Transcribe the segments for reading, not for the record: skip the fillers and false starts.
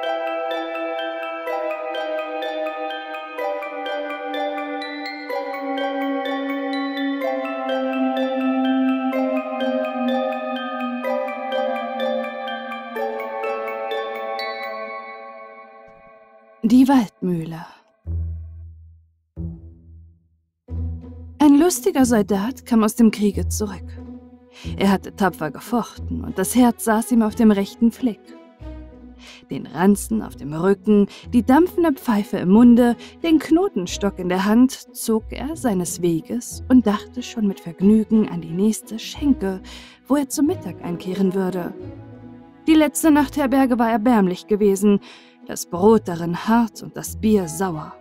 Die Waldmühle. Ein lustiger Soldat kam aus dem Kriege zurück. Er hatte tapfer gefochten und das Herz saß ihm auf dem rechten Fleck. Den Ranzen auf dem Rücken, die dampfende Pfeife im Munde, den Knotenstock in der Hand, zog er seines Weges und dachte schon mit Vergnügen an die nächste Schenke, wo er zu Mittag einkehren würde. Die letzte Nachtherberge war erbärmlich gewesen, das Brot darin hart und das Bier sauer.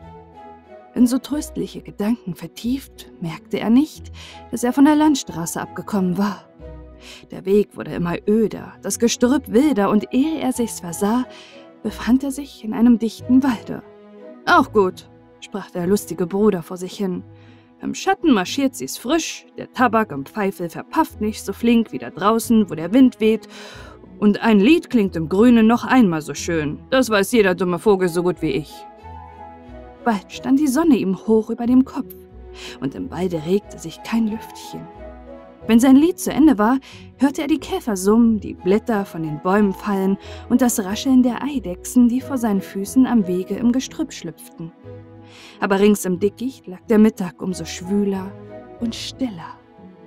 In so tröstliche Gedanken vertieft, merkte er nicht, dass er von der Landstraße abgekommen war. Der Weg wurde immer öder, das Gestrüpp wilder, und ehe er sich's versah, befand er sich in einem dichten Walde. »Auch gut«, sprach der lustige Bruder vor sich hin. »Im Schatten marschiert sie's frisch, der Tabak im Pfeifel verpafft nicht so flink wie da draußen, wo der Wind weht, und ein Lied klingt im Grünen noch einmal so schön. Das weiß jeder dumme Vogel so gut wie ich.« Bald stand die Sonne ihm hoch über dem Kopf, und im Walde regte sich kein Lüftchen. Wenn sein Lied zu Ende war, hörte er die Käfer summen, die Blätter von den Bäumen fallen und das Rascheln der Eidechsen, die vor seinen Füßen am Wege im Gestrüpp schlüpften. Aber rings im Dickicht lag der Mittag umso schwüler und stiller.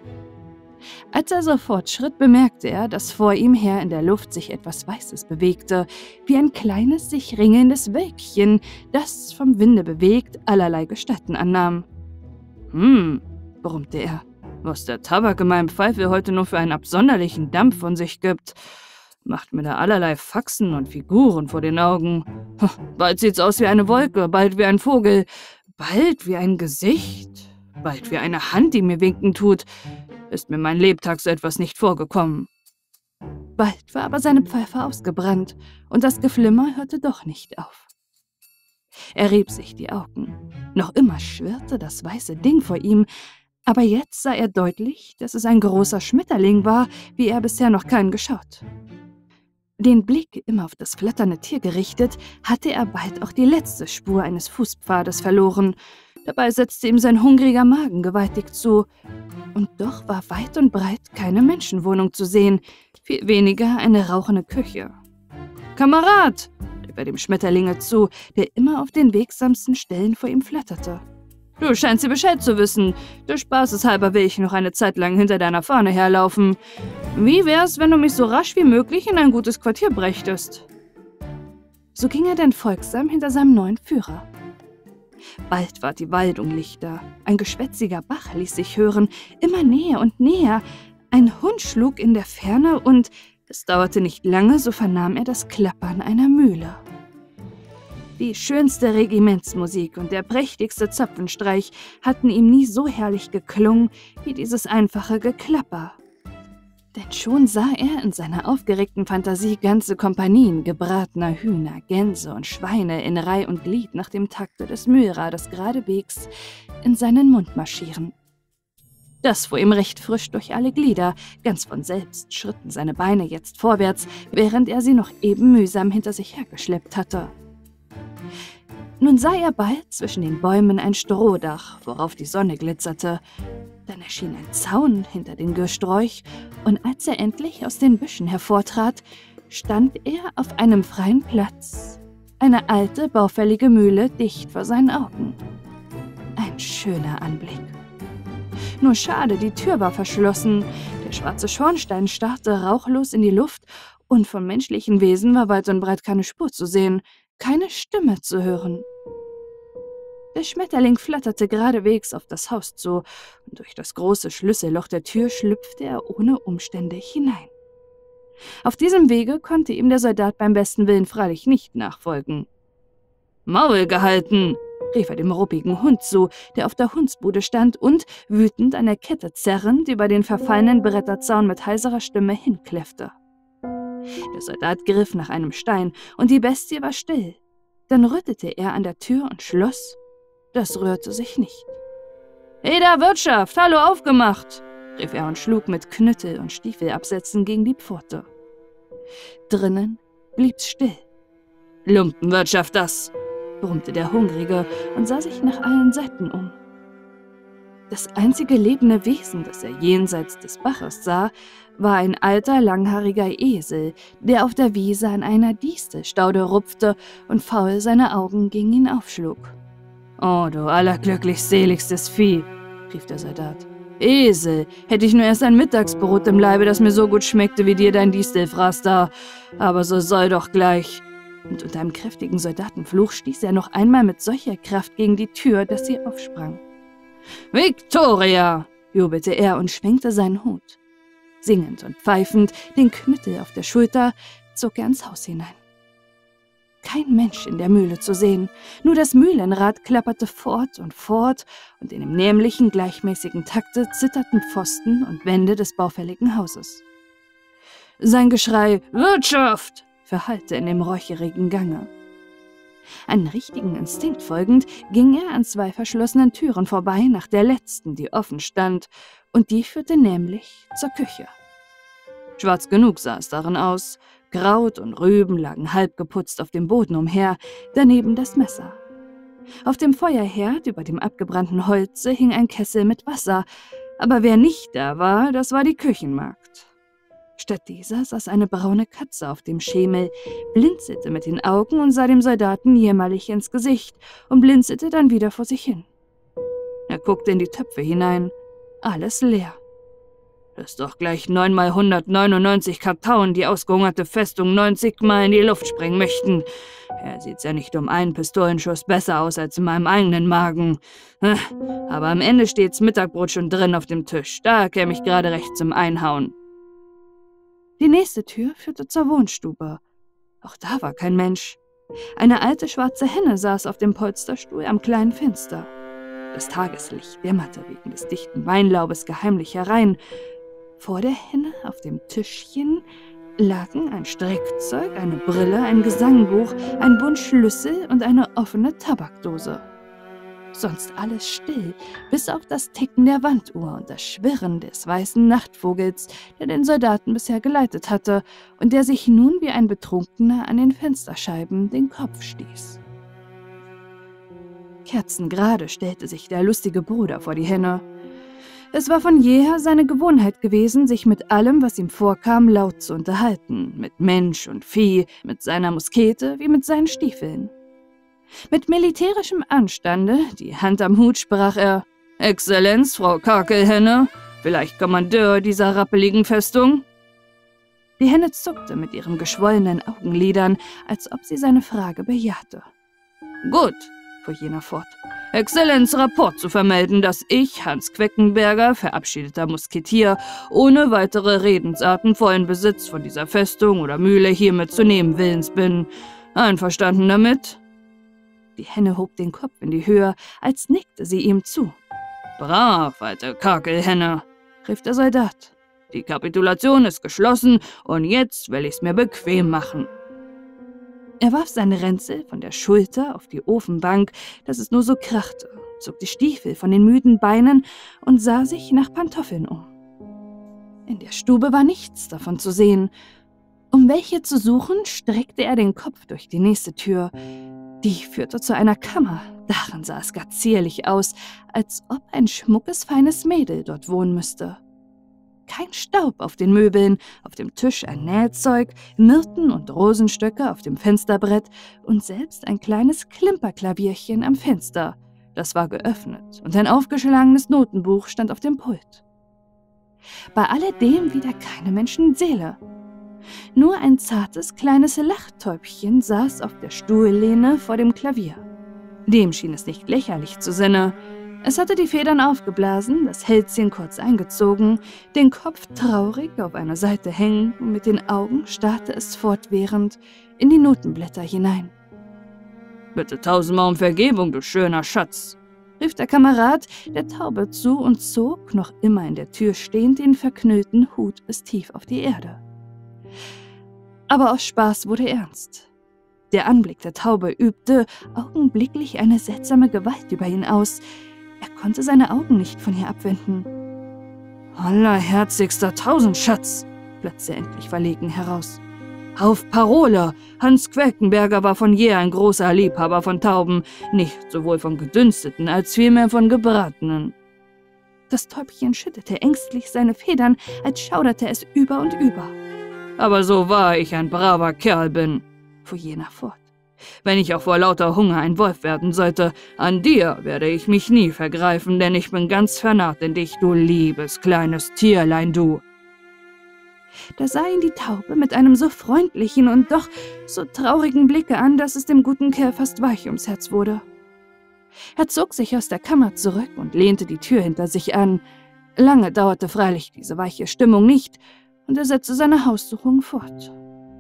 Als er so fortschritt, bemerkte er, dass vor ihm her in der Luft sich etwas Weißes bewegte, wie ein kleines, sich ringelndes Wölkchen, das, vom Winde bewegt, allerlei Gestalten annahm. Brummte er, was der Tabak in meinem Pfeifel heute nur für einen absonderlichen Dampf von sich gibt. Macht mir da allerlei Faxen und Figuren vor den Augen. Bald sieht's aus wie eine Wolke, bald wie ein Vogel, bald wie ein Gesicht, bald wie eine Hand, die mir winken tut. Ist mir mein Lebtag so etwas nicht vorgekommen. Bald war aber seine Pfeife ausgebrannt, und das Geflimmer hörte doch nicht auf. Er rieb sich die Augen. Noch immer schwirrte das weiße Ding vor ihm, aber jetzt sah er deutlich, dass es ein großer Schmetterling war, wie er bisher noch keinen geschaut. Den Blick immer auf das flatternde Tier gerichtet, hatte er bald auch die letzte Spur eines Fußpfades verloren. Dabei setzte ihm sein hungriger Magen gewaltig zu. Und doch war weit und breit keine Menschenwohnung zu sehen, viel weniger eine rauchende Küche. »Kamerad«, rief er dem Schmetterlinge zu, der immer auf den wegsamsten Stellen vor ihm flatterte. »Du scheinst dir Bescheid zu wissen. Der Spaßeshalber will ich noch eine Zeit lang hinter deiner Fahne herlaufen. Wie wär's, wenn du mich so rasch wie möglich in ein gutes Quartier brächtest?« So ging er denn folgsam hinter seinem neuen Führer. Bald ward die Waldung lichter, ein geschwätziger Bach ließ sich hören, immer näher und näher. Ein Hund schlug in der Ferne, und es dauerte nicht lange, so vernahm er das Klappern einer Mühle. Die schönste Regimentsmusik und der prächtigste Zapfenstreich hatten ihm nie so herrlich geklungen wie dieses einfache Geklapper. Denn schon sah er in seiner aufgeregten Fantasie ganze Kompanien gebratener Hühner, Gänse und Schweine in Reih und Glied nach dem Takte des Mühlrades geradewegs in seinen Mund marschieren. Das fuhr ihm recht frisch durch alle Glieder, ganz von selbst schritten seine Beine jetzt vorwärts, während er sie noch eben mühsam hinter sich hergeschleppt hatte. Nun sah er bald zwischen den Bäumen ein Strohdach, worauf die Sonne glitzerte. Dann erschien ein Zaun hinter dem Gesträuch, und als er endlich aus den Büschen hervortrat, stand er auf einem freien Platz, eine alte, baufällige Mühle dicht vor seinen Augen. Ein schöner Anblick. Nur schade, die Tür war verschlossen, der schwarze Schornstein starrte rauchlos in die Luft, und vom menschlichen Wesen war weit und breit keine Spur zu sehen, keine Stimme zu hören. Der Schmetterling flatterte geradewegs auf das Haus zu, und durch das große Schlüsselloch der Tür schlüpfte er ohne Umstände hinein. Auf diesem Wege konnte ihm der Soldat beim besten Willen freilich nicht nachfolgen. »Maul gehalten«, rief er dem ruppigen Hund zu, der auf der Hundsbude stand und, wütend an der Kette zerrend, über den verfallenen Bretterzaun mit heiserer Stimme hinkläffte. Der Soldat griff nach einem Stein, und die Bestie war still. Dann rüttelte er an der Tür und schloss. Das rührte sich nicht. »Hey da, Wirtschaft, hallo, aufgemacht«, rief er und schlug mit Knüttel und Stiefelabsätzen gegen die Pforte. Drinnen blieb's still. Lumpenwirtschaft das, brummte der Hungrige und sah sich nach allen Seiten um. Das einzige lebende Wesen, das er jenseits des Baches sah, war ein alter, langhaariger Esel, der auf der Wiese an einer Distelstaude rupfte und faul seine Augen gegen ihn aufschlug. »Oh, du allerglücklichseligstes Vieh«, rief der Soldat. »Esel, hätte ich nur erst ein Mittagsbrot im Leibe, das mir so gut schmeckte wie dir dein Distelfraß da. Aber so soll doch gleich.« Und unter einem kräftigen Soldatenfluch stieß er noch einmal mit solcher Kraft gegen die Tür, dass sie aufsprang. »Victoria«, jubelte er und schwenkte seinen Hut. Singend und pfeifend, den Knüttel auf der Schulter, zog er ins Haus hinein. Kein Mensch in der Mühle zu sehen, nur das Mühlenrad klapperte fort und in dem nämlichen, gleichmäßigen Takte zitterten Pfosten und Wände des baufälligen Hauses. Sein Geschrei »Wirtschaft« verhallte in dem räucherigen Gange. Einem richtigen Instinkt folgend ging er an 2 verschlossenen Türen vorbei nach der letzten, die offen stand, und die führte nämlich zur Küche. Schwarz genug sah es darin aus, Kraut und Rüben lagen halb geputzt auf dem Boden umher, daneben das Messer. Auf dem Feuerherd über dem abgebrannten Holze hing ein Kessel mit Wasser, aber wer nicht da war, das war die Küchenmagd. Statt dieser saß eine braune Katze auf dem Schemel, blinzelte mit den Augen und sah dem Soldaten jämmerlich ins Gesicht und blinzelte dann wieder vor sich hin. Er guckte in die Töpfe hinein, alles leer. Das ist doch gleich 9 mal 199 Kartauen, die ausgehungerte Festung 90 Mal in die Luft sprengen möchten. Er sieht's ja nicht um einen Pistolenschuss besser aus als in meinem eigenen Magen. Aber am Ende steht's Mittagbrot schon drin auf dem Tisch, da käme ich gerade recht zum Einhauen. Die nächste Tür führte zur Wohnstube. Auch da war kein Mensch. Eine alte schwarze Henne saß auf dem Polsterstuhl am kleinen Fenster. Das Tageslicht dämmerte wegen des dichten Weinlaubes geheimlich herein. Vor der Henne auf dem Tischchen lagen ein Strickzeug, eine Brille, ein Gesangbuch, ein Bund Schlüssel und eine offene Tabakdose. Sonst alles still, bis auf das Ticken der Wanduhr und das Schwirren des weißen Nachtvogels, der den Soldaten bisher geleitet hatte und der sich nun wie ein Betrunkener an den Fensterscheiben den Kopf stieß. Kerzengerade stellte sich der lustige Bruder vor die Henne. Es war von jeher seine Gewohnheit gewesen, sich mit allem, was ihm vorkam, laut zu unterhalten, mit Mensch und Vieh, mit seiner Muskete wie mit seinen Stiefeln. Mit militärischem Anstande, die Hand am Hut, sprach er: »Exzellenz, Frau Kakelhenne, vielleicht Kommandeur dieser rappeligen Festung?« Die Henne zuckte mit ihren geschwollenen Augenlidern, als ob sie seine Frage bejahte. »Gut«, fuhr jener fort, »Exzellenz, Rapport zu vermelden, dass ich, Hans Queckenberger, verabschiedeter Musketier, ohne weitere Redensarten vollen Besitz von dieser Festung oder Mühle hiermit zu nehmen willens bin. Einverstanden damit?« Die Henne hob den Kopf in die Höhe, als nickte sie ihm zu. »Brav, alte Kakelhenne«, rief der Soldat. »Die Kapitulation ist geschlossen und jetzt will ich's mir bequem machen.« Er warf seine Ränzel von der Schulter auf die Ofenbank, dass es nur so krachte, zog die Stiefel von den müden Beinen und sah sich nach Pantoffeln um. In der Stube war nichts davon zu sehen. Um welche zu suchen, streckte er den Kopf durch die nächste Tür. Die führte zu einer Kammer. Darin sah es gar zierlich aus, als ob ein schmuckes, feines Mädel dort wohnen müsste. Kein Staub auf den Möbeln, auf dem Tisch ein Nähzeug, Myrten und Rosenstöcke auf dem Fensterbrett und selbst ein kleines Klimperklavierchen am Fenster. Das war geöffnet und ein aufgeschlagenes Notenbuch stand auf dem Pult. Bei alledem wieder keine Menschenseele. Nur ein zartes, kleines Lachtäubchen saß auf der Stuhllehne vor dem Klavier. Dem schien es nicht lächerlich zu sinne. Es hatte die Federn aufgeblasen, das Hälschen kurz eingezogen, den Kopf traurig auf einer Seite hängen und mit den Augen starrte es fortwährend in die Notenblätter hinein. »Bitte 1000-mal um Vergebung, du schöner Schatz«, rief der Kamerad der Taube zu und zog, noch immer in der Tür stehend, den verknüllten Hut bis tief auf die Erde. Aber aus Spaß wurde ernst. Der Anblick der Taube übte augenblicklich eine seltsame Gewalt über ihn aus. Er konnte seine Augen nicht von ihr abwenden. »Allerherzigster Tausendschatz«, platzte er endlich verlegen heraus. Auf Parole! Hans Queckenberger war von jeher ein großer Liebhaber von Tauben, nicht sowohl von gedünsteten als vielmehr von gebratenen. Das Täubchen schüttelte ängstlich seine Federn, als schauderte es über und über. Aber so wahr ich ein braver Kerl bin, fuhr jener fort. Wenn ich auch vor lauter Hunger ein Wolf werden sollte, an dir werde ich mich nie vergreifen, denn ich bin ganz vernarrt in dich, du liebes kleines Tierlein, du. Da sah ihn die Taube mit einem so freundlichen und doch so traurigen Blicke an, dass es dem guten Kerl fast weich ums Herz wurde. Er zog sich aus der Kammer zurück und lehnte die Tür hinter sich an. Lange dauerte freilich diese weiche Stimmung nicht, und er setzte seine Haussuchung fort.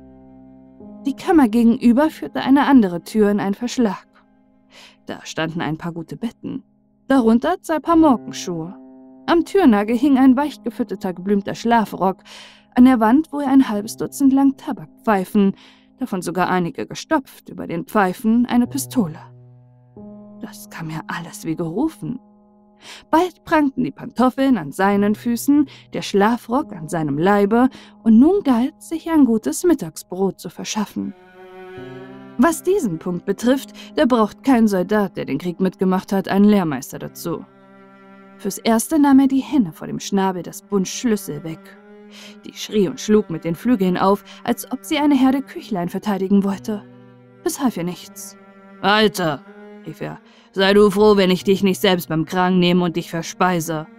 Die Kammer gegenüber führte eine andere Tür in einen Verschlag. Da standen ein paar gute Betten, darunter 2 Paar Morgenschuhe. Am Türnagel hing ein weich gefütterter, geblümter Schlafrock, an der Wand wohl ein halbes Dutzend lang Tabakpfeifen, davon sogar einige gestopft, über den Pfeifen eine Pistole. Das kam mir alles wie gerufen. Bald prangten die Pantoffeln an seinen Füßen, der Schlafrock an seinem Leibe, und nun galt, sich ein gutes Mittagsbrot zu verschaffen. Was diesen Punkt betrifft, da braucht kein Soldat, der den Krieg mitgemacht hat, einen Lehrmeister dazu. Fürs Erste nahm er die Henne vor dem Schnabel des Bunds Schlüssel weg. Die schrie und schlug mit den Flügeln auf, als ob sie eine Herde Küchlein verteidigen wollte. Es half ihr nichts. »Alter«, rief er, »sei du froh, wenn ich dich nicht selbst beim Kragen nehme und dich verspeise.«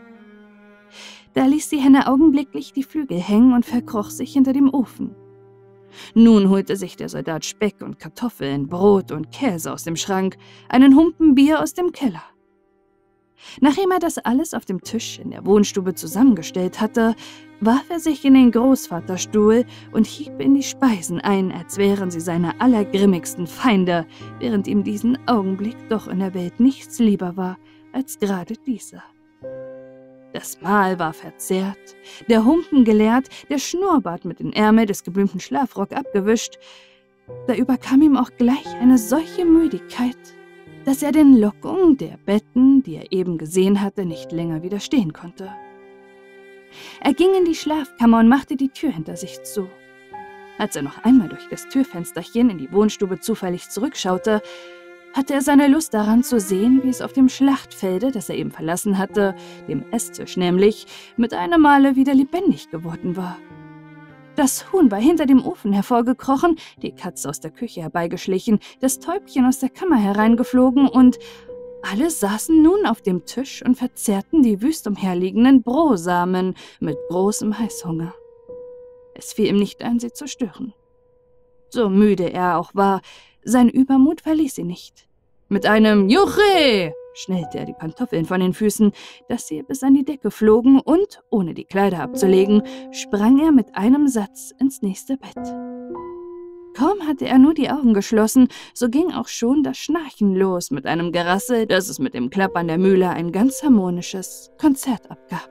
Da ließ die Henne augenblicklich die Flügel hängen und verkroch sich hinter dem Ofen. Nun holte sich der Soldat Speck und Kartoffeln, Brot und Käse aus dem Schrank, einen Humpen Bier aus dem Keller. Nachdem er das alles auf dem Tisch in der Wohnstube zusammengestellt hatte, warf er sich in den Großvaterstuhl und hieb in die Speisen ein, als wären sie seine allergrimmigsten Feinde, während ihm diesen Augenblick doch in der Welt nichts lieber war als gerade dieser. Das Mahl war verzehrt, der Humpen geleert, der Schnurrbart mit dem Ärmel des geblümten Schlafrock abgewischt. Da überkam ihm auch gleich eine solche Müdigkeit, dass er den Lockungen der Betten, die er eben gesehen hatte, nicht länger widerstehen konnte. Er ging in die Schlafkammer und machte die Tür hinter sich zu. Als er noch einmal durch das Türfensterchen in die Wohnstube zufällig zurückschaute, hatte er seine Lust daran zu sehen, wie es auf dem Schlachtfelde, das er eben verlassen hatte, dem Esstisch nämlich, mit einem Male wieder lebendig geworden war. Das Huhn war hinter dem Ofen hervorgekrochen, die Katze aus der Küche herbeigeschlichen, das Täubchen aus der Kammer hereingeflogen und alle saßen nun auf dem Tisch und verzehrten die wüst umherliegenden Brosamen mit großem Heißhunger. Es fiel ihm nicht ein, sie zu stören. So müde er auch war, sein Übermut verließ ihn nicht. Mit einem »Juche!« schnellte er die Pantoffeln von den Füßen, dass sie bis an die Decke flogen, und, ohne die Kleider abzulegen, sprang er mit einem Satz ins nächste Bett. Kaum hatte er nur die Augen geschlossen, so ging auch schon das Schnarchen los mit einem Gerassel, dass es mit dem Klappern der Mühle ein ganz harmonisches Konzert abgab.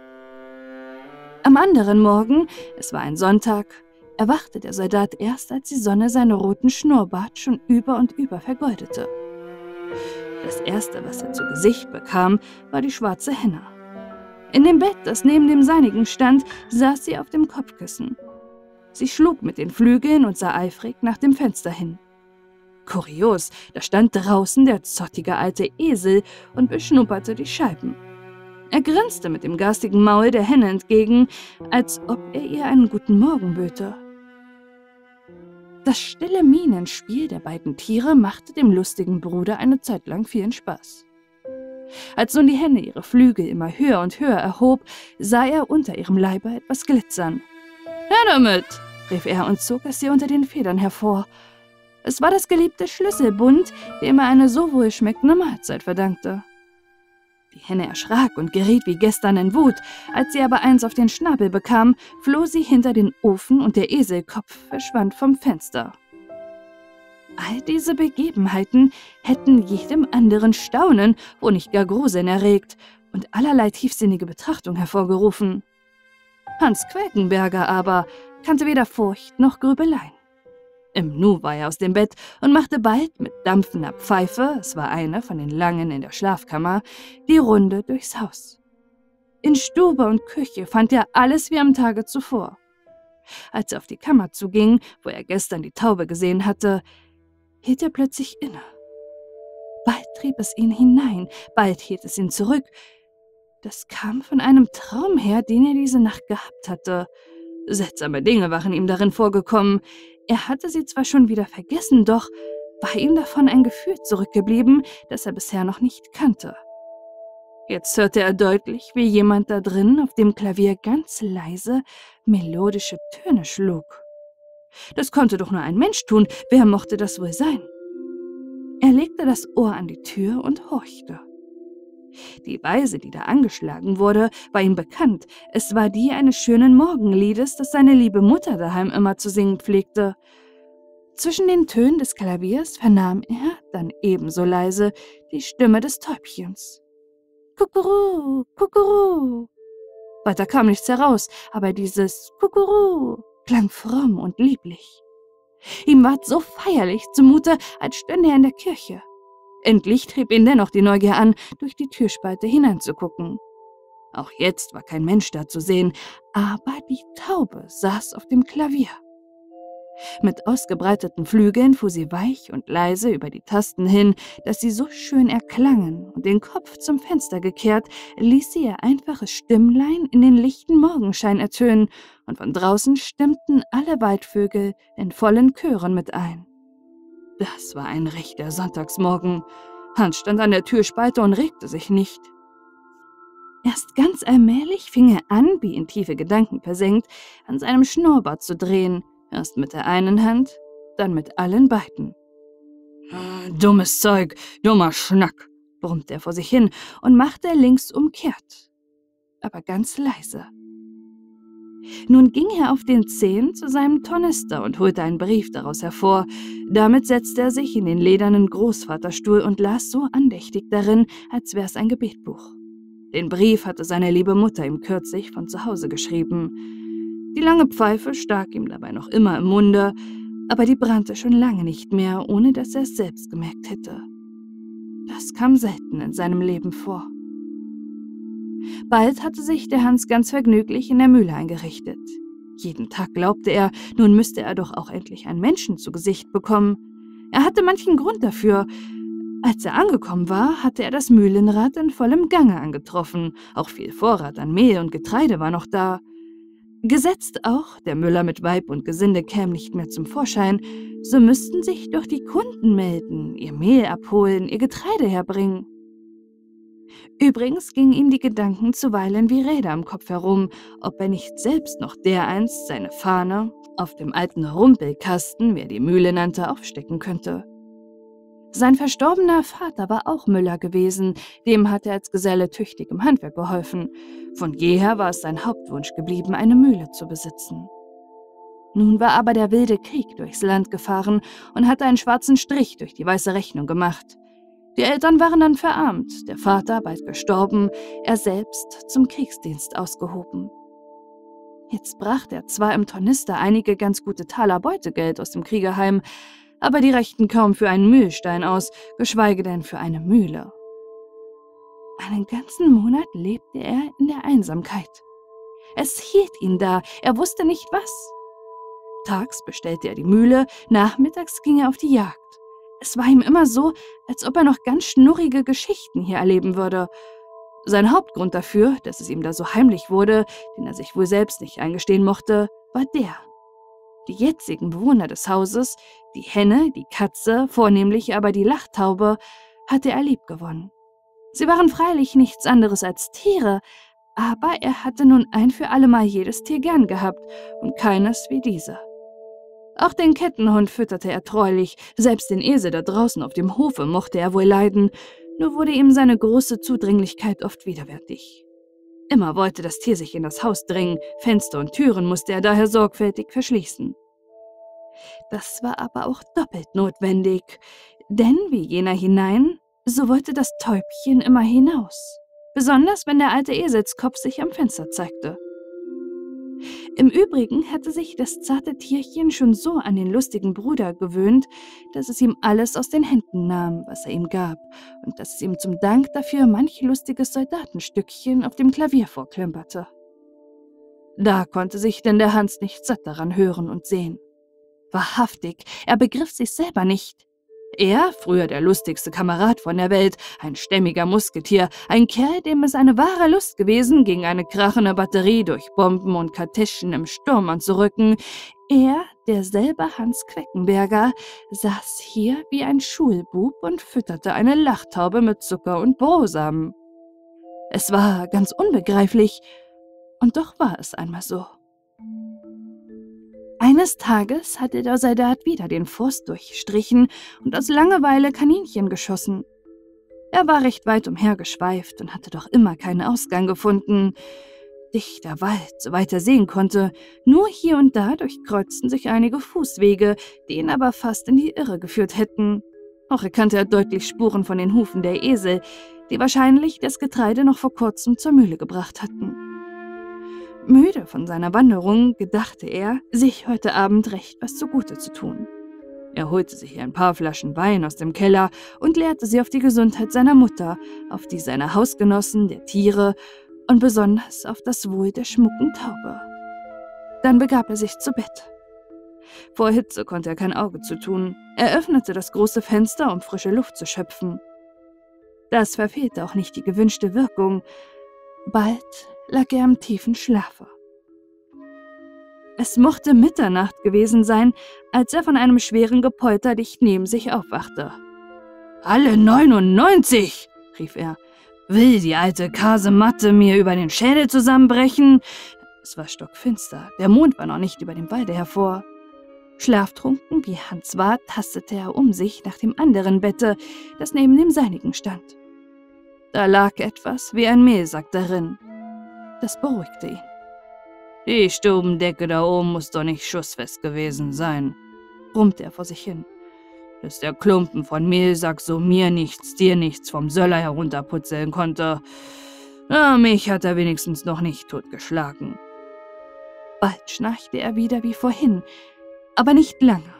Am anderen Morgen, es war ein Sonntag, erwachte der Soldat erst, als die Sonne seinen roten Schnurrbart schon über und über vergoldete. Das Erste, was er zu Gesicht bekam, war die schwarze Henne. In dem Bett, das neben dem seinigen stand, saß sie auf dem Kopfkissen. Sie schlug mit den Flügeln und sah eifrig nach dem Fenster hin. Kurios, da stand draußen der zottige alte Esel und beschnupperte die Scheiben. Er grinste mit dem garstigen Maul der Henne entgegen, als ob er ihr einen guten Morgen böte. Das stille Mienenspiel der beiden Tiere machte dem lustigen Bruder eine Zeit lang vielen Spaß. Als nun die Henne ihre Flügel immer höher und höher erhob, sah er unter ihrem Leibe etwas glitzern. »Her damit«, rief er und zog es ihr unter den Federn hervor. Es war das geliebte Schlüsselbund, dem er eine so wohlschmeckende Mahlzeit verdankte. Die Henne erschrak und geriet wie gestern in Wut. Als sie aber eins auf den Schnabel bekam, floh sie hinter den Ofen und der Eselkopf verschwand vom Fenster. All diese Begebenheiten hätten jedem anderen Staunen, wo nicht gar Gruseln erregt und allerlei tiefsinnige Betrachtung hervorgerufen. Hans Queckenberger aber kannte weder Furcht noch Grübeleien. Im Nu war er aus dem Bett und machte bald mit dampfender Pfeife, es war eine von den langen in der Schlafkammer, die Runde durchs Haus. In Stube und Küche fand er alles wie am Tage zuvor. Als er auf die Kammer zuging, wo er gestern die Taube gesehen hatte, hielt er plötzlich inne. Bald trieb es ihn hinein, bald hielt es ihn zurück. Das kam von einem Traum her, den er diese Nacht gehabt hatte. Seltsame Dinge waren ihm darin vorgekommen. Er hatte sie zwar schon wieder vergessen, doch war ihm davon ein Gefühl zurückgeblieben, das er bisher noch nicht kannte. Jetzt hörte er deutlich, wie jemand da drin auf dem Klavier ganz leise melodische Töne schlug. Das konnte doch nur ein Mensch tun, wer mochte das wohl sein? Er legte das Ohr an die Tür und horchte. Die Weise, die da angeschlagen wurde, war ihm bekannt. Es war die eines schönen Morgenliedes, das seine liebe Mutter daheim immer zu singen pflegte. Zwischen den Tönen des Klaviers vernahm er dann ebenso leise die Stimme des Täubchens. Kuckuruh, Kuckuruh. Weiter kam nichts heraus, aber dieses Kuckuruh klang fromm und lieblich. Ihm ward so feierlich zumute, als stünde er in der Kirche. Endlich trieb ihn dennoch die Neugier an, durch die Türspalte hineinzugucken. Auch jetzt war kein Mensch da zu sehen, aber die Taube saß auf dem Klavier. Mit ausgebreiteten Flügeln fuhr sie weich und leise über die Tasten hin, dass sie so schön erklangen, und den Kopf zum Fenster gekehrt, ließ sie ihr einfaches Stimmlein in den lichten Morgenschein ertönen, und von draußen stimmten alle Waldvögel in vollen Chören mit ein. Das war ein rechter Sonntagsmorgen. Hans stand an der Türspalte und regte sich nicht. Erst ganz allmählich fing er an, wie in tiefe Gedanken versenkt, an seinem Schnurrbart zu drehen, erst mit der einen Hand, dann mit allen beiden. »Dummes Zeug, dummer Schnack«, brummte er vor sich hin und machte links umkehrt, aber ganz leise. Nun ging er auf den Zehen zu seinem Tornister und holte einen Brief daraus hervor. Damit setzte er sich in den ledernen Großvaterstuhl und las so andächtig darin, als wär's ein Gebetbuch. Den Brief hatte seine liebe Mutter ihm kürzlich von zu Hause geschrieben. Die lange Pfeife stak ihm dabei noch immer im Munde, aber die brannte schon lange nicht mehr, ohne dass er es selbst gemerkt hätte. Das kam selten in seinem Leben vor. Bald hatte sich der Hans ganz vergnüglich in der Mühle eingerichtet. Jeden Tag glaubte er, nun müsste er doch auch endlich einen Menschen zu Gesicht bekommen. Er hatte manchen Grund dafür. Als er angekommen war, hatte er das Mühlenrad in vollem Gange angetroffen. Auch viel Vorrat an Mehl und Getreide war noch da. Gesetzt auch, der Müller mit Weib und Gesinde käme nicht mehr zum Vorschein, so müssten sich doch die Kunden melden, ihr Mehl abholen, ihr Getreide herbringen. Übrigens gingen ihm die Gedanken zuweilen wie Räder im Kopf herum, ob er nicht selbst noch dereinst seine Fahne auf dem alten Rumpelkasten, wie er die Mühle nannte, aufstecken könnte. Sein verstorbener Vater war auch Müller gewesen, dem hatte er als Geselle tüchtig im Handwerk geholfen. Von jeher war es sein Hauptwunsch geblieben, eine Mühle zu besitzen. Nun war aber der wilde Krieg durchs Land gefahren und hatte einen schwarzen Strich durch die weiße Rechnung gemacht. Die Eltern waren dann verarmt, der Vater bald gestorben, er selbst zum Kriegsdienst ausgehoben. Jetzt brachte er zwar im Tornister einige ganz gute Taler Beutegeld aus dem Kriege heim, aber die reichten kaum für einen Mühlstein aus, geschweige denn für eine Mühle. Einen ganzen Monat lebte er in der Einsamkeit. Es hielt ihn da, er wusste nicht was. Tags bestellte er die Mühle, nachmittags ging er auf die Jagd. Es war ihm immer so, als ob er noch ganz schnurrige Geschichten hier erleben würde. Sein Hauptgrund dafür, dass es ihm da so heimlich wurde, den er sich wohl selbst nicht eingestehen mochte, war der. Die jetzigen Bewohner des Hauses, die Henne, die Katze, vornehmlich aber die Lachtaube, hatte er liebgewonnen. Sie waren freilich nichts anderes als Tiere, aber er hatte nun ein für allemal jedes Tier gern gehabt und keines wie diese. Auch den Kettenhund fütterte er treulich, selbst den Esel da draußen auf dem Hofe mochte er wohl leiden, nur wurde ihm seine große Zudringlichkeit oft widerwärtig. Immer wollte das Tier sich in das Haus drängen, Fenster und Türen musste er daher sorgfältig verschließen. Das war aber auch doppelt notwendig, denn wie jener hinein, so wollte das Täubchen immer hinaus, besonders wenn der alte Eselskopf sich am Fenster zeigte. Im Übrigen hatte sich das zarte Tierchen schon so an den lustigen Bruder gewöhnt, dass es ihm alles aus den Händen nahm, was er ihm gab, und dass es ihm zum Dank dafür manch lustiges Soldatenstückchen auf dem Klavier vorklimperte. Da konnte sich denn der Hans nicht satt daran hören und sehen. Wahrhaftig, er begriff sich selber nicht. Er, früher der lustigste Kamerad von der Welt, ein stämmiger Musketier, ein Kerl, dem es eine wahre Lust gewesen, gegen eine krachende Batterie durch Bomben und Kartätschen im Sturm anzurücken, er, derselbe Hans Queckenberger, saß hier wie ein Schulbub und fütterte eine Lachtaube mit Zucker und Brosamen. Es war ganz unbegreiflich, und doch war es einmal so. Eines Tages hatte der Soldat wieder den Forst durchstrichen und aus Langeweile Kaninchen geschossen. Er war recht weit umhergeschweift und hatte doch immer keinen Ausgang gefunden. Dichter Wald, soweit er sehen konnte, nur hier und da durchkreuzten sich einige Fußwege, die ihn aber fast in die Irre geführt hätten. Auch erkannte er deutlich Spuren von den Hufen der Esel, die wahrscheinlich das Getreide noch vor kurzem zur Mühle gebracht hatten. Müde von seiner Wanderung gedachte er, sich heute Abend recht was zugute zu tun. Er holte sich ein paar Flaschen Wein aus dem Keller und leerte sie auf die Gesundheit seiner Mutter, auf die seiner Hausgenossen, der Tiere und besonders auf das Wohl der schmucken Taube. Dann begab er sich zu Bett. Vor Hitze konnte er kein Auge zutun. Er öffnete das große Fenster, um frische Luft zu schöpfen. Das verfehlte auch nicht die gewünschte Wirkung. Bald lag er im tiefen Schlafe. Es mochte Mitternacht gewesen sein, als er von einem schweren Gepolter dicht neben sich aufwachte. »Alle 99«, rief er. »Will die alte Kasematte mir über den Schädel zusammenbrechen?« Es war stockfinster, der Mond war noch nicht über dem Walde hervor. Schlaftrunken wie Hans war, tastete er um sich nach dem anderen Bette, das neben dem seinigen stand. Da lag etwas wie ein Mehlsack darin. Das beruhigte ihn. »Die Stubendecke da oben muss doch nicht schussfest gewesen sein«, brummte er vor sich hin. »Dass der Klumpen von Mehlsack so mir nichts, dir nichts vom Söller herunterputzeln konnte. Na, mich hat er wenigstens noch nicht totgeschlagen.« Bald schnarchte er wieder wie vorhin, aber nicht lange.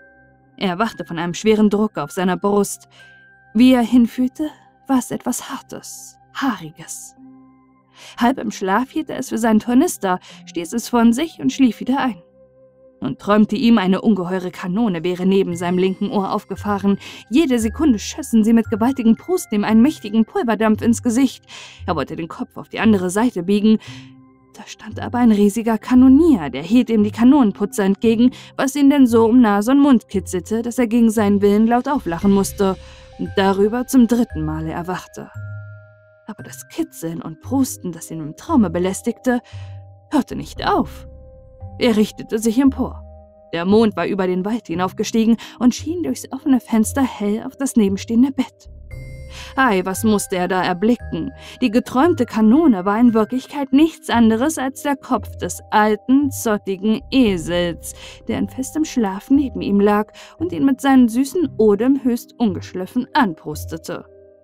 Er erwachte von einem schweren Druck auf seiner Brust. Wie er hinfühlte, war es etwas Hartes, Haariges. Halb im Schlaf hielt er es für seinen Tornister, stieß es von sich und schlief wieder ein. Nun träumte ihm, eine ungeheure Kanone wäre neben seinem linken Ohr aufgefahren. Jede Sekunde schössen sie mit gewaltigen Prusten ihm einen mächtigen Pulverdampf ins Gesicht. Er wollte den Kopf auf die andere Seite biegen. Da stand aber ein riesiger Kanonier, der hielt ihm die Kanonenputze entgegen, was ihn denn so um Nase und Mund kitzelte, dass er gegen seinen Willen laut auflachen musste und darüber zum 3. Male erwachte. Aber das Kitzeln und Prusten, das ihn im Traume belästigte, hörte nicht auf. Er richtete sich empor. Der Mond war über den Wald hinaufgestiegen und schien durchs offene Fenster hell auf das nebenstehende Bett. Ei, was musste er da erblicken? Die geträumte Kanone war in Wirklichkeit nichts anderes als der Kopf des alten, zottigen Esels, der in festem Schlaf neben ihm lag und ihn mit seinen süßen Odem höchst ungeschliffen anprustete.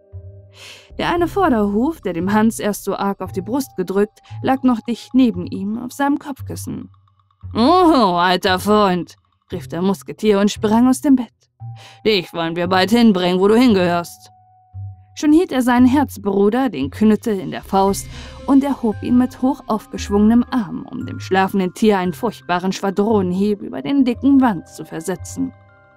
Der eine Vorderhuf, der dem Hans erst so arg auf die Brust gedrückt, lag noch dicht neben ihm auf seinem Kopfkissen. »Oh, alter Freund«, rief der Musketier und sprang aus dem Bett. »Dich wollen wir bald hinbringen, wo du hingehörst.« Schon hielt er seinen Herzbruder, den Knüttel, in der Faust und erhob ihn mit hoch aufgeschwungenem Arm, um dem schlafenden Tier einen furchtbaren Schwadronenhieb über den dicken Wand zu versetzen.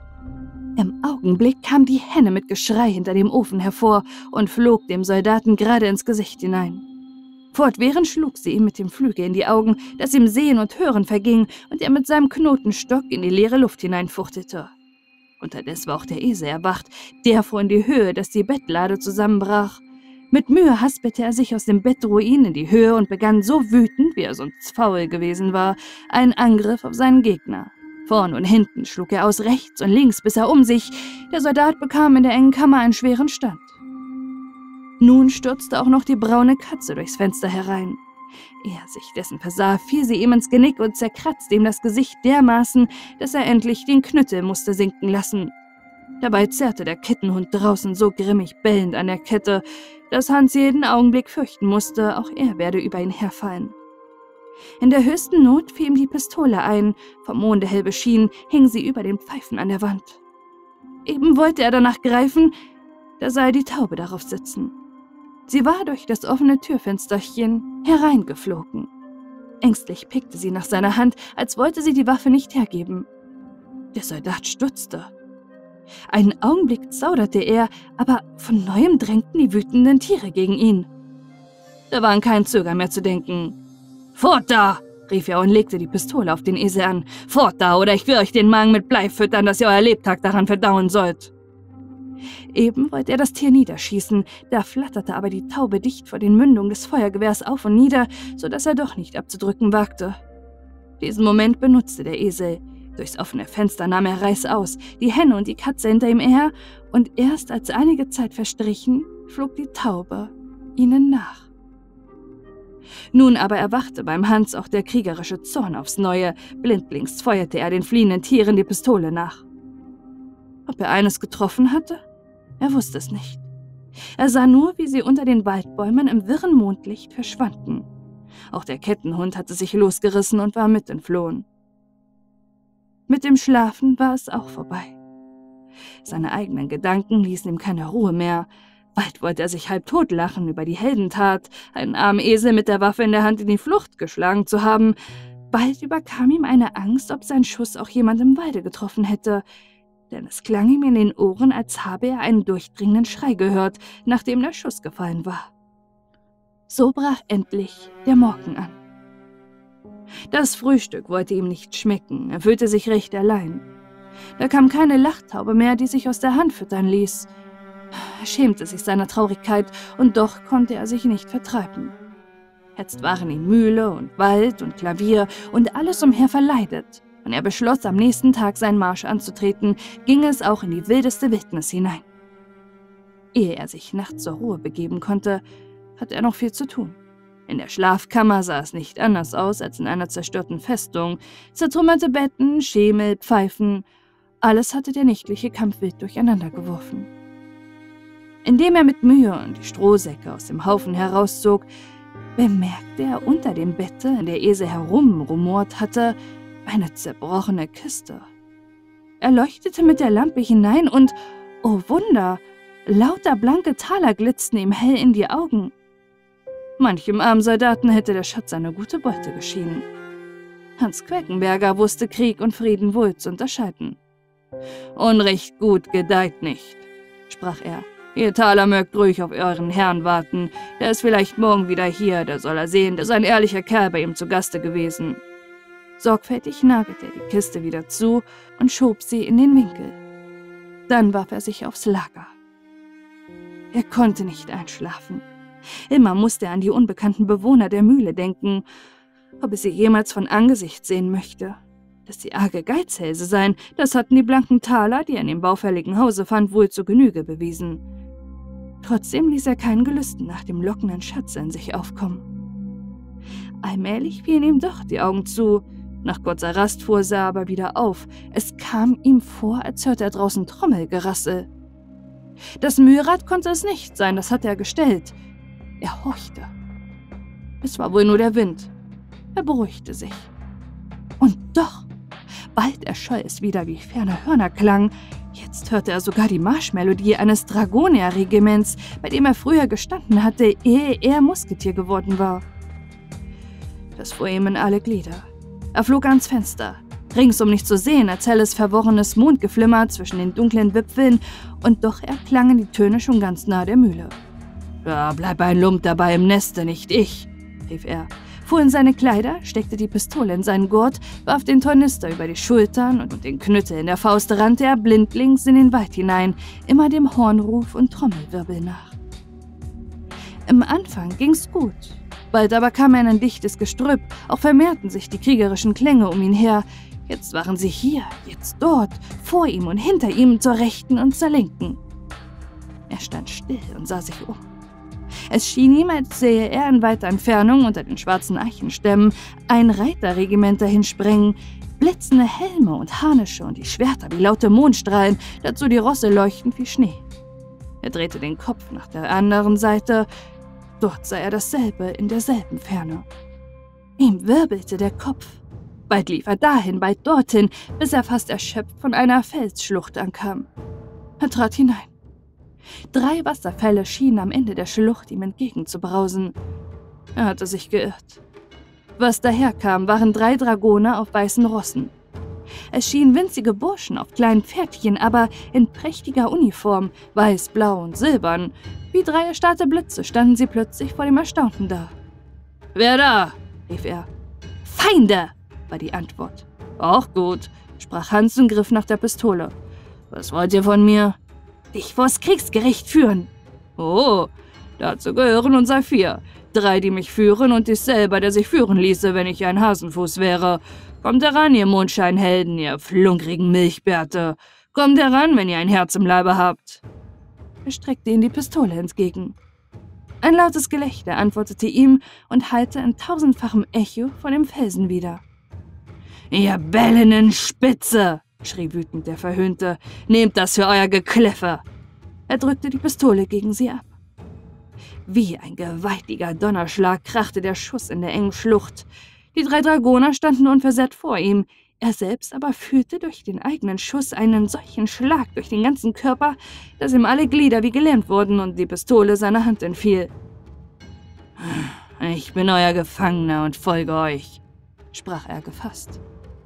Im Augenblick kam die Henne mit Geschrei hinter dem Ofen hervor und flog dem Soldaten gerade ins Gesicht hinein. Fortwährend schlug sie ihm mit dem Flügel in die Augen, dass ihm Sehen und Hören verging und er mit seinem Knotenstock in die leere Luft hineinfuchtelte. Unterdessen war auch der Esel erwacht, der fuhr in die Höhe, dass die Bettlade zusammenbrach. Mit Mühe haspelte er sich aus dem Bettruin in die Höhe und begann so wütend, wie er sonst faul gewesen war, einen Angriff auf seinen Gegner. Vorn und hinten schlug er aus, rechts und links, bis er um sich. Der Soldat bekam in der engen Kammer einen schweren Stand. Nun stürzte auch noch die braune Katze durchs Fenster herein. Ehe er sich dessen versah, fiel sie ihm ins Genick und zerkratzte ihm das Gesicht dermaßen, dass er endlich den Knüttel musste sinken lassen. Dabei zerrte der Kettenhund draußen so grimmig bellend an der Kette, dass Hans jeden Augenblick fürchten musste, auch er werde über ihn herfallen. In der höchsten Not fiel ihm die Pistole ein, vom Monde hell beschienen, hing sie über den Pfeifen an der Wand. Eben wollte er danach greifen, da sah er die Taube darauf sitzen. Sie war durch das offene Türfensterchen hereingeflogen. Ängstlich pickte sie nach seiner Hand, als wollte sie die Waffe nicht hergeben. Der Soldat stutzte. Einen Augenblick zauderte er, aber von neuem drängten die wütenden Tiere gegen ihn. Da war an kein Zögern mehr zu denken. »Fort da!« rief er und legte die Pistole auf den Esel an. »Fort da, oder ich will euch den Magen mit Blei füttern, dass ihr euer Lebtag daran verdauen sollt!« Eben wollte er das Tier niederschießen, da flatterte aber die Taube dicht vor den Mündungen des Feuergewehrs auf und nieder, sodass er doch nicht abzudrücken wagte. Diesen Moment benutzte der Esel. Durchs offene Fenster nahm er reißaus, die Henne und die Katze hinter ihm her, und erst als einige Zeit verstrichen, flog die Taube ihnen nach. Nun aber erwachte beim Hans auch der kriegerische Zorn aufs Neue. Blindlings feuerte er den fliehenden Tieren die Pistole nach. Ob er eines getroffen hatte? Er wusste es nicht. Er sah nur, wie sie unter den Waldbäumen im wirren Mondlicht verschwanden. Auch der Kettenhund hatte sich losgerissen und war mit entflohen. Mit dem Schlafen war es auch vorbei. Seine eigenen Gedanken ließen ihm keine Ruhe mehr. Bald wollte er sich halb totlachen über die Heldentat, einen armen Esel mit der Waffe in der Hand in die Flucht geschlagen zu haben. Bald überkam ihm eine Angst, ob sein Schuss auch jemand im Walde getroffen hätte, denn es klang ihm in den Ohren, als habe er einen durchdringenden Schrei gehört, nachdem der Schuss gefallen war. So brach endlich der Morgen an. Das Frühstück wollte ihm nicht schmecken, er fühlte sich recht allein. Da kam keine Lachtaube mehr, die sich aus der Hand füttern ließ. Er schämte sich seiner Traurigkeit, und doch konnte er sich nicht vertreiben. Jetzt waren ihm Mühle und Wald und Klavier und alles umher verleidet, und er beschloss, am nächsten Tag seinen Marsch anzutreten, ging es auch in die wildeste Wildnis hinein. Ehe er sich nachts zur Ruhe begeben konnte, hatte er noch viel zu tun. In der Schlafkammer sah es nicht anders aus als in einer zerstörten Festung. Zertrümmerte Betten, Schemel, Pfeifen, alles hatte der nächtliche Kampf wild durcheinander geworfen. Indem er mit Mühe die Strohsäcke aus dem Haufen herauszog, bemerkte er unter dem Bette, in der Esel herumrumort hatte, eine zerbrochene Kiste. Er leuchtete mit der Lampe hinein und, oh Wunder, lauter blanke Taler glitzten ihm hell in die Augen. Manchem armen Soldaten hätte der Schatz eine gute Beute geschienen. Hans Queckenberger wusste Krieg und Frieden wohl zu unterscheiden. »Unrecht gut gedeiht nicht«, sprach er. »Ihr Taler mögt ruhig auf euren Herrn warten. Der ist vielleicht morgen wieder hier, da soll er sehen, dass ein ehrlicher Kerl bei ihm zu Gaste gewesen.« Sorgfältig nagelte er die Kiste wieder zu und schob sie in den Winkel. Dann warf er sich aufs Lager. Er konnte nicht einschlafen. Immer musste er an die unbekannten Bewohner der Mühle denken, ob er sie jemals von Angesicht sehen möchte. Dass sie arge Geizhälse seien, das hatten die blanken Taler, die er in dem baufälligen Hause fand, wohl zur Genüge bewiesen. Trotzdem ließ er kein Gelüsten nach dem lockenden Schatz in sich aufkommen. Allmählich fielen ihm doch die Augen zu. Nach kurzer Rast fuhr er aber wieder auf. Es kam ihm vor, als hörte er draußen Trommelgerassel. Das Mühlrad konnte es nicht sein, das hatte er gestellt. Er horchte. Es war wohl nur der Wind. Er beruhigte sich. Und doch, bald erscholl es wieder wie ferne Hörnerklang. Jetzt hörte er sogar die Marschmelodie eines Dragonierregiments, bei dem er früher gestanden hatte, ehe er Musketier geworden war. Das fuhr ihm in alle Glieder. Er flog ans Fenster, ringsum nicht zu sehen, als helles, verworrenes Mondgeflimmer zwischen den dunklen Wipfeln, und doch erklangen die Töne schon ganz nahe der Mühle. »Ja, bleib ein Lump dabei im Neste, nicht ich«, rief er, fuhr in seine Kleider, steckte die Pistole in seinen Gurt, warf den Tornister über die Schultern und den Knüttel in der Faust rannte er blindlings in den Wald hinein, immer dem Hornruf und Trommelwirbel nach. Im Anfang ging's gut, bald aber kam er in ein dichtes Gestrüpp, auch vermehrten sich die kriegerischen Klänge um ihn her. Jetzt waren sie hier, jetzt dort, vor ihm und hinter ihm, zur Rechten und zur Linken. Er stand still und sah sich um. Es schien ihm, als sähe er in weiter Entfernung unter den schwarzen Eichenstämmen ein Reiterregiment dahinsprengen, blitzende Helme und Harnische und die Schwerter wie laute Mondstrahlen, dazu die Rosse leuchtend wie Schnee. Er drehte den Kopf nach der anderen Seite, dort sah er dasselbe in derselben Ferne. Ihm wirbelte der Kopf. Bald lief er dahin, bald dorthin, bis er fast erschöpft von einer Felsschlucht ankam. Er trat hinein. 3 Wasserfälle schienen am Ende der Schlucht ihm entgegenzubrausen. Er hatte sich geirrt. Was daherkam, waren 3 Dragoner auf weißen Rossen. Es schienen winzige Burschen auf kleinen Pferdchen, aber in prächtiger Uniform, weiß, blau und silbern. Wie 3 erstarrte Blitze standen sie plötzlich vor dem Erstaunten da. »Wer da?« rief er. »Feinde«, war die Antwort. »Auch gut«, sprach Hans und griff nach der Pistole. »Was wollt ihr von mir?« »Dich vors Kriegsgericht führen.« »Oh, dazu gehören unser 4. 3, die mich führen und ich selber, der sich führen ließe, wenn ich ein Hasenfuß wäre. Kommt heran, ihr Mondscheinhelden, ihr flunkrigen Milchbärte. Kommt heran, wenn ihr ein Herz im Leibe habt.« Er streckte ihm die Pistole entgegen. Ein lautes Gelächter antwortete ihm und hallte in 1000-fachem Echo vor dem Felsen wieder. »Ihr bellenden Spitze«, schrie wütend der Verhöhnte, »nehmt das für euer Gekläffe!« Er drückte die Pistole gegen sie ab. Wie ein gewaltiger Donnerschlag krachte der Schuss in der engen Schlucht. Die 3 Dragoner standen unversehrt vor ihm. Er selbst aber fühlte durch den eigenen Schuss einen solchen Schlag durch den ganzen Körper, dass ihm alle Glieder wie gelähmt wurden und die Pistole seiner Hand entfiel. »Ich bin euer Gefangener und folge euch«, sprach er gefasst.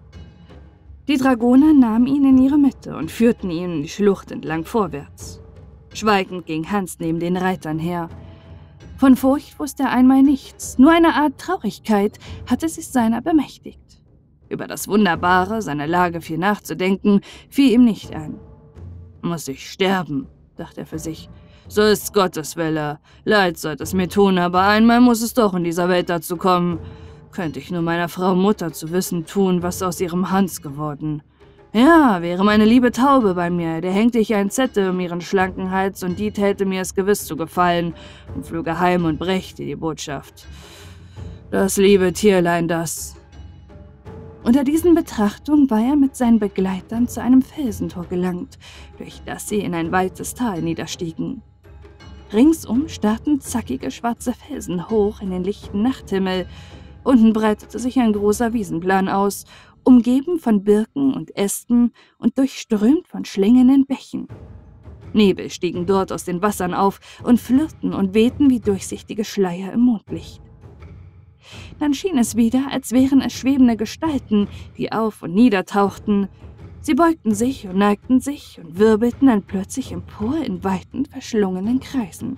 Die Dragoner nahmen ihn in ihre Mitte und führten ihn die Schlucht entlang vorwärts. Schweigend ging Hans neben den Reitern her. Von Furcht wusste er einmal nichts, nur eine Art Traurigkeit hatte sich seiner bemächtigt. Über das Wunderbare, seine Lage viel nachzudenken, fiel ihm nicht ein. »Muss ich sterben«, dachte er für sich. »So ist's Gottes Wille. Leid sollte es mir tun, aber einmal muss es doch in dieser Welt dazu kommen. Könnte ich nur meiner Frau Mutter zu wissen tun, was aus ihrem Hans geworden. Ja, wäre meine liebe Taube bei mir, der hängte ich ein Zettel um ihren schlanken Hals und die täte mir es gewiss zu gefallen und flöge heim und brächte die Botschaft. Das liebe Tierlein, das.« Unter diesen Betrachtungen war er mit seinen Begleitern zu einem Felsentor gelangt, durch das sie in ein weites Tal niederstiegen. Ringsum starrten zackige schwarze Felsen hoch in den lichten Nachthimmel. Unten breitete sich ein großer Wiesenplan aus, umgeben von Birken und Ästen und durchströmt von schlingenden Bächen. Nebel stiegen dort aus den Wassern auf und flirrten und wehten wie durchsichtige Schleier im Mondlicht. Dann schien es wieder, als wären es schwebende Gestalten, die auf- und niedertauchten. Sie beugten sich und neigten sich und wirbelten dann plötzlich empor in weiten, verschlungenen Kreisen.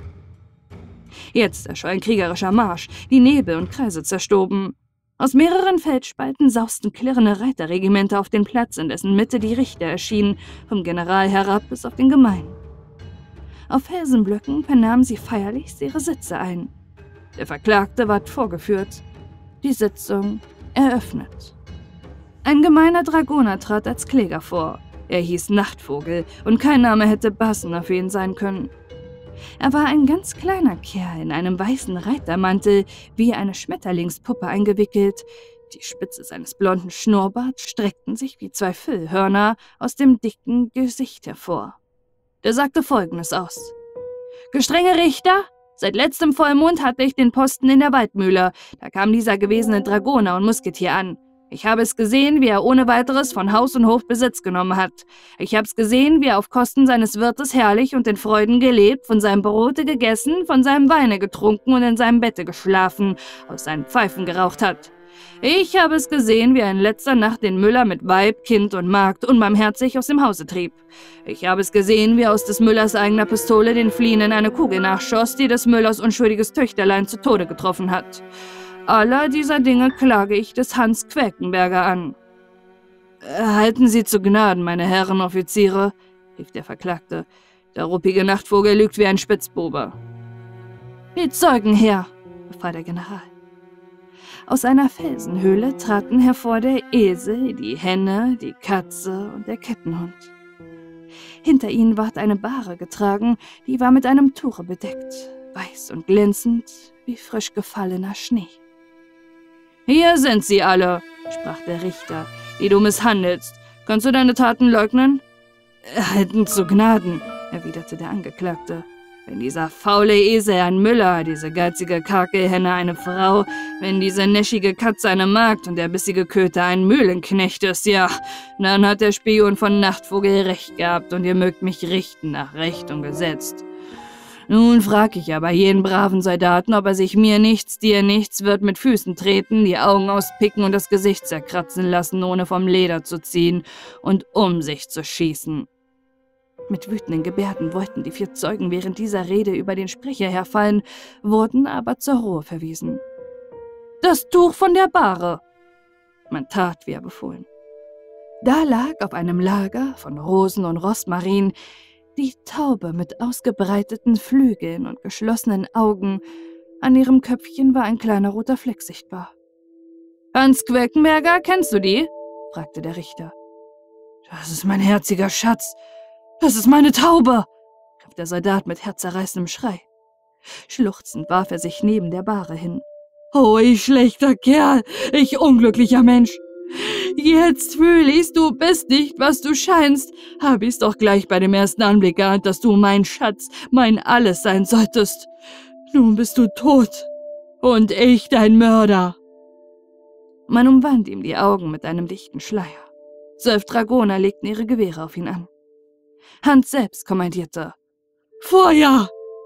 Jetzt erscholl ein kriegerischer Marsch, die Nebel und Kreise zerstoben. Aus mehreren Felsspalten sausten klirrende Reiterregimenter auf den Platz, in dessen Mitte die Richter erschienen, vom General herab bis auf den Gemeinen. Auf Felsenblöcken vernahmen sie feierlichst ihre Sitze ein. Der Verklagte ward vorgeführt, die Sitzung eröffnet. Ein gemeiner Dragoner trat als Kläger vor. Er hieß Nachtvogel und kein Name hätte passender für ihn sein können. Er war ein ganz kleiner Kerl in einem weißen Reitermantel, wie eine Schmetterlingspuppe eingewickelt. Die Spitze seines blonden Schnurrbarts streckten sich wie 2 Füllhörner aus dem dicken Gesicht hervor. Der sagte Folgendes aus: »Gestrenge Richter, seit letztem Vollmond hatte ich den Posten in der Waldmühle. Da kam dieser gewesene Dragoner und Musketier an. Ich habe es gesehen, wie er ohne weiteres von Haus und Hof Besitz genommen hat. Ich habe es gesehen, wie er auf Kosten seines Wirtes herrlich und in Freuden gelebt, von seinem Brote gegessen, von seinem Weine getrunken und in seinem Bette geschlafen, aus seinen Pfeifen geraucht hat. Ich habe es gesehen, wie er in letzter Nacht den Müller mit Weib, Kind und Magd unbarmherzig aus dem Hause trieb. Ich habe es gesehen, wie er aus des Müllers eigener Pistole den Fliehenden eine Kugel nachschoss, die des Müllers unschuldiges Töchterlein zu Tode getroffen hat. Aller dieser Dinge klage ich des Hans Quäkenberger an.« »Halten Sie zu Gnaden, meine Herren Offiziere«, rief der Verklagte. »Der ruppige Nachtvogel lügt wie ein Spitzbube.« »Die Zeugen her«, befahl der General. Aus einer Felsenhöhle traten hervor der Esel, die Henne, die Katze und der Kettenhund. Hinter ihnen ward eine Bahre getragen, die war mit einem Tuche bedeckt, weiß und glänzend wie frisch gefallener Schnee. »Hier sind sie alle«, sprach der Richter, »die du misshandelst. Kannst du deine Taten leugnen?« »Halten zu Gnaden«, erwiderte der Angeklagte. »Wenn dieser faule Esel ein Müller, diese geizige Kakelhenne eine Frau, wenn diese näschige Katze eine Magd und der bissige Köter ein Mühlenknecht ist, ja, dann hat der Spion von Nachtvogel recht gehabt und ihr mögt mich richten nach Recht und Gesetz. Nun frag ich aber jeden braven Soldaten, ob er sich mir nichts, dir nichts wird mit Füßen treten, die Augen auspicken und das Gesicht zerkratzen lassen, ohne vom Leder zu ziehen und um sich zu schießen. Mit wütenden Gebärden wollten die 4 Zeugen während dieser Rede über den Sprecher herfallen, wurden aber zur Ruhe verwiesen. »Das Tuch von der Bahre!« Man tat, wie er befohlen. Da lag auf einem Lager von Rosen und Rosmarin die Taube mit ausgebreiteten Flügeln und geschlossenen Augen. An ihrem Köpfchen war ein kleiner roter Fleck sichtbar. »Hans Queckenberger, kennst du die?« fragte der Richter. »Das ist mein herziger Schatz. Das ist meine Taube!« rief der Soldat mit herzzerreißendem Schrei. Schluchzend warf er sich neben der Bahre hin. »Oh, ich schlechter Kerl, ich unglücklicher Mensch! Jetzt fühl ich's, du bist nicht, was du scheinst. Hab ich's doch gleich bei dem ersten Anblick geahnt, dass du mein Schatz, mein Alles sein solltest. Nun bist du tot und ich dein Mörder.« Man umwand ihm die Augen mit einem dichten Schleier. 12 Dragoner legten ihre Gewehre auf ihn an. Hans selbst kommandierte: »Feuer!«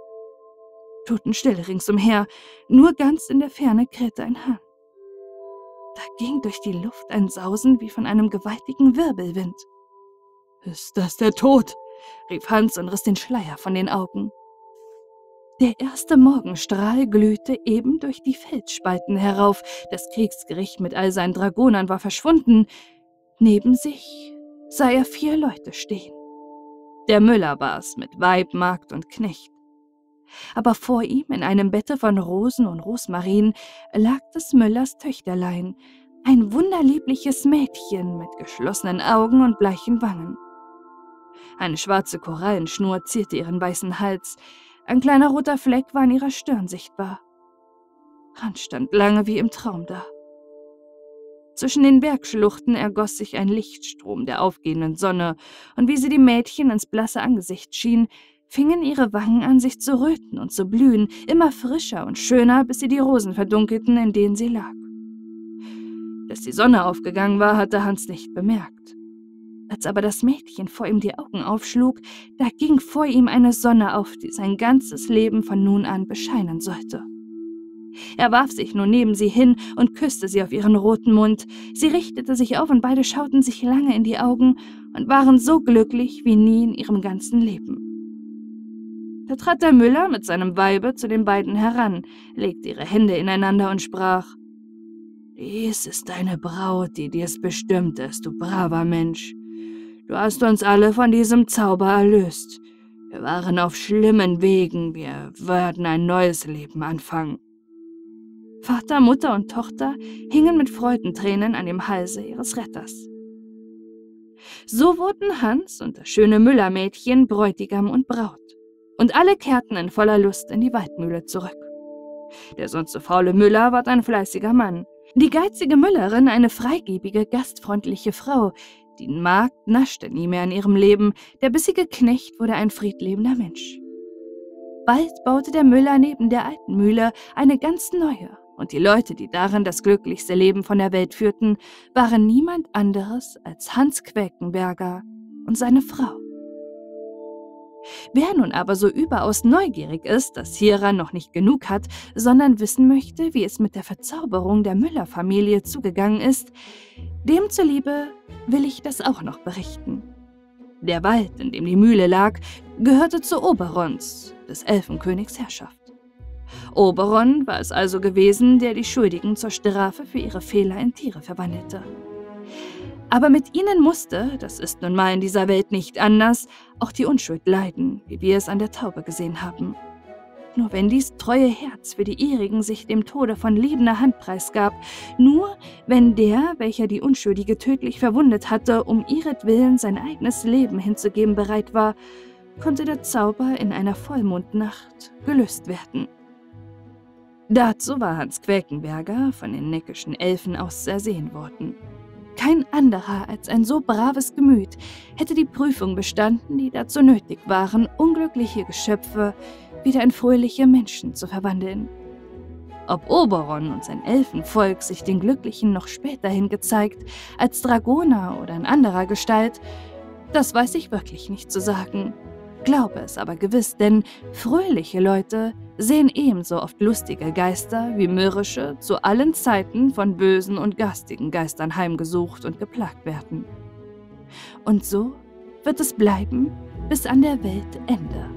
Totenstille ringsumher, nur ganz in der Ferne krähte ein Hahn. Da ging durch die Luft ein Sausen wie von einem gewaltigen Wirbelwind. »Ist das der Tod?« rief Hans und riss den Schleier von den Augen. Der erste Morgenstrahl glühte eben durch die Felsspalten herauf, das Kriegsgericht mit all seinen Dragonern war verschwunden. Neben sich sah er 4 Leute stehen. Der Müller war's mit Weib, Magd und Knecht. Aber vor ihm, in einem Bette von Rosen und Rosmarin, lag des Müllers Töchterlein, ein wunderliebliches Mädchen mit geschlossenen Augen und bleichen Wangen. Eine schwarze Korallenschnur zierte ihren weißen Hals, ein kleiner roter Fleck war an ihrer Stirn sichtbar. Hans stand lange wie im Traum da. Zwischen den Bergschluchten ergoss sich ein Lichtstrom der aufgehenden Sonne, und wie sie dem Mädchen ins blasse Angesicht schien, fingen ihre Wangen an, sich zu röten und zu blühen, immer frischer und schöner, bis sie die Rosen verdunkelten, in denen sie lag. Dass die Sonne aufgegangen war, hatte Hans nicht bemerkt. Als aber das Mädchen vor ihm die Augen aufschlug, da ging vor ihm eine Sonne auf, die sein ganzes Leben von nun an bescheinen sollte. Er warf sich nun neben sie hin und küsste sie auf ihren roten Mund. Sie richtete sich auf und beide schauten sich lange in die Augen und waren so glücklich wie nie in ihrem ganzen Leben. Da trat der Müller mit seinem Weibe zu den beiden heran, legte ihre Hände ineinander und sprach: »Dies ist deine Braut, die dir's bestimmt ist, du braver Mensch. Du hast uns alle von diesem Zauber erlöst. Wir waren auf schlimmen Wegen, wir würden ein neues Leben anfangen.« Vater, Mutter und Tochter hingen mit Freudentränen an dem Halse ihres Retters. So wurden Hans und das schöne Müllermädchen Bräutigam und Braut, und alle kehrten in voller Lust in die Waldmühle zurück. Der sonst so faule Müller ward ein fleißiger Mann, die geizige Müllerin eine freigebige, gastfreundliche Frau, die Magd naschte nie mehr in ihrem Leben, der bissige Knecht wurde ein friedliebender Mensch. Bald baute der Müller neben der alten Mühle eine ganz neue, und die Leute, die darin das glücklichste Leben von der Welt führten, waren niemand anderes als Hans Queckenberger und seine Frau. Wer nun aber so überaus neugierig ist, dass hieran noch nicht genug hat, sondern wissen möchte, wie es mit der Verzauberung der Müller-Familie zugegangen ist, dem zuliebe will ich das auch noch berichten. Der Wald, in dem die Mühle lag, gehörte zu Oberons, des Elfenkönigs Herrschaft. Oberon war es also gewesen, der die Schuldigen zur Strafe für ihre Fehler in Tiere verwandelte. Aber mit ihnen musste, das ist nun mal in dieser Welt nicht anders, auch die Unschuld leiden, wie wir es an der Taube gesehen haben. Nur wenn dies treue Herz für die ihrigen sich dem Tode von liebender Hand preisgab, nur wenn der, welcher die Unschuldige tödlich verwundet hatte, um ihretwillen sein eigenes Leben hinzugeben bereit war, konnte der Zauber in einer Vollmondnacht gelöst werden. Dazu war Hans Queckenberger von den neckischen Elfen aus ersehen worden. Kein anderer als ein so braves Gemüt hätte die Prüfung bestanden, die dazu nötig waren, unglückliche Geschöpfe wieder in fröhliche Menschen zu verwandeln. Ob Oberon und sein Elfenvolk sich den Glücklichen noch späterhin gezeigt, als Dragoner oder in anderer Gestalt, das weiß ich wirklich nicht zu sagen. Glaube es aber gewiss, denn fröhliche Leute sehen ebenso oft lustige Geister wie mürrische, zu allen Zeiten von bösen und garstigen Geistern heimgesucht und geplagt werden. Und so wird es bleiben bis an der Weltende.